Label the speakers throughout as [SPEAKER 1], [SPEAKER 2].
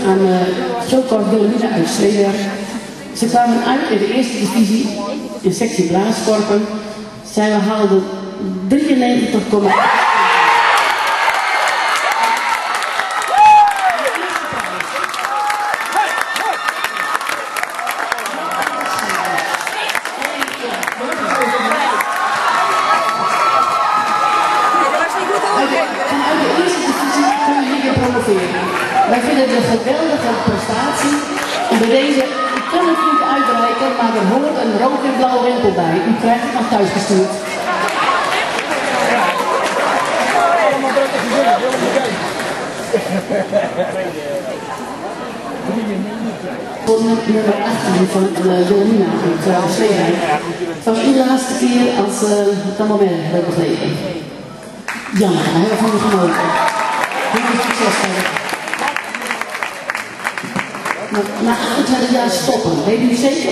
[SPEAKER 1] aan Showcorp Wilhelmina uit Zeeberg. Ze kwamen uit in de eerste divisie in sectie blaaskorpen. Zij haalden 93,1. Wij vinden het een geweldige prestatie. En bij deze, u kan het niet uitreiken, maar er hoort een rood en blauw wimpel bij. U krijgt het naar thuis gestuurd. Voor nummer 18 van Wilhelmina uit Zeeberg. Het was uw laatste keer als dat moment hebben begrepen. Jammer, daar hebben we van u genoten. Heel veel succes verder. Na 28 jaar stoppen, weet u zeker?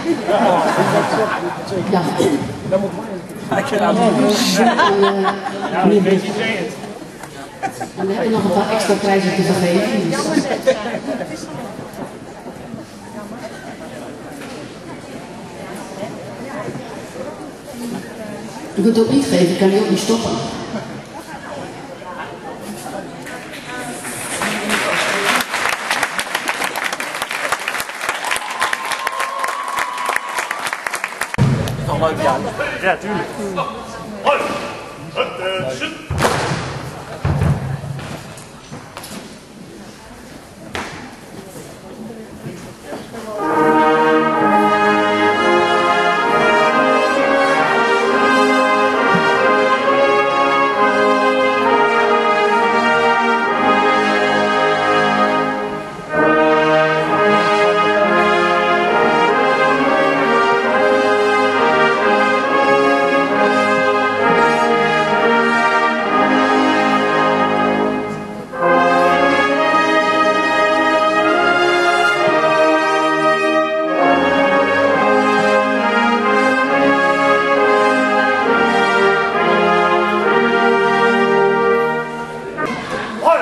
[SPEAKER 1] Ja. En we hebben nog een paar extra prijzen te vergeven. U kunt het ook niet geven, kan je ook niet stoppen.
[SPEAKER 2] Ja, tuurlijk.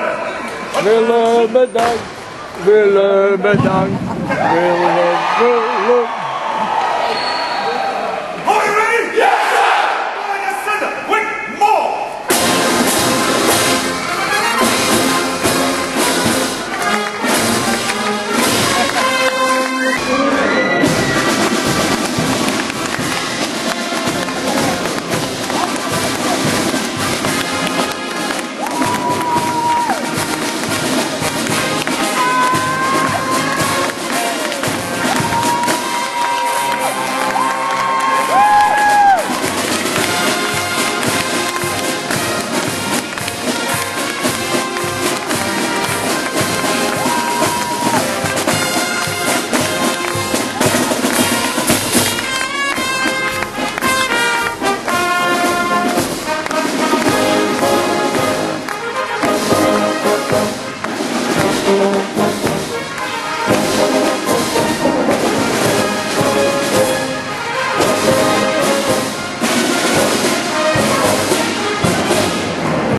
[SPEAKER 3] Willem bedankt, Willem bedankt, Willem bedankt.